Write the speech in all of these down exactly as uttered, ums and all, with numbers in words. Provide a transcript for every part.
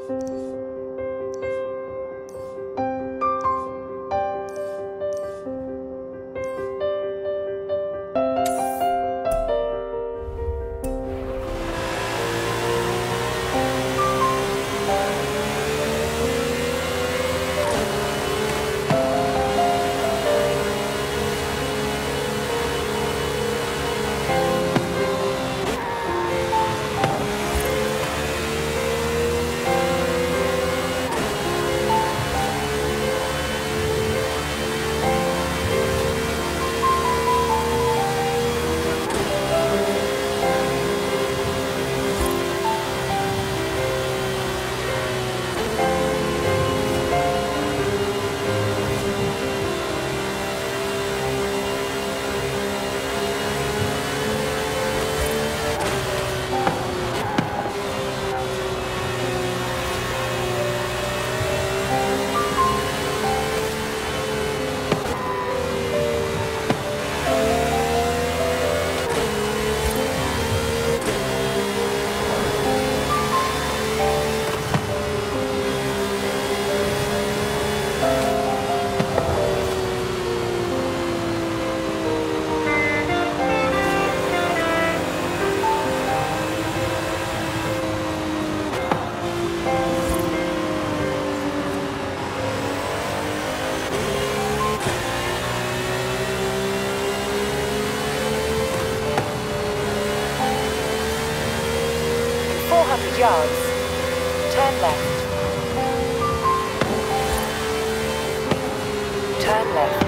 four hundred yards. Turn left. Turn left.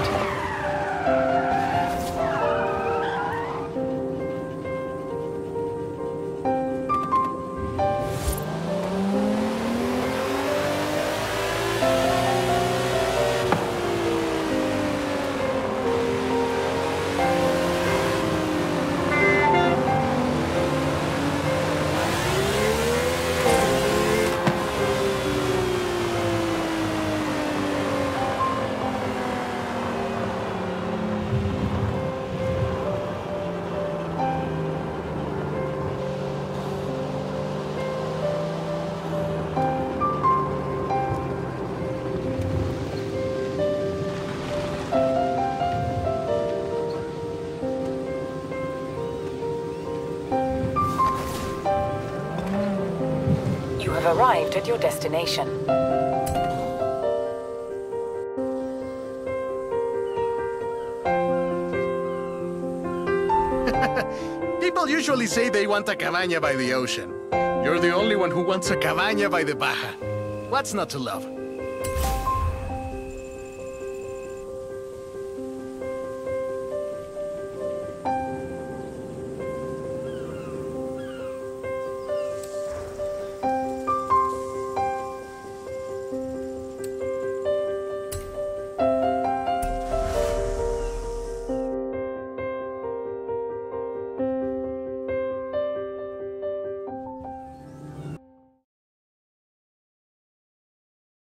You have arrived at your destination. People usually say they want a cabaña by the ocean. You're the only one who wants a cabaña by the Baja. What's not to love?